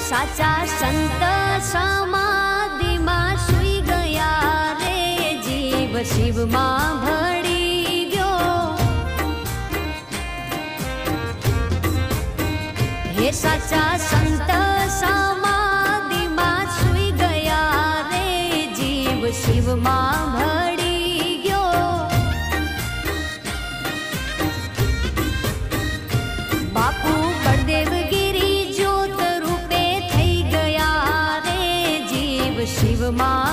साचा संत समाधि में सुई गया रे जीव शिव में भड़ी गयो। हे साचा संत समाधि में सुई गया रे जीव शिव में भड़ी गयो। बापू बलदेव गिरी ज्योत रूपे थई गया रे जीव शिव मां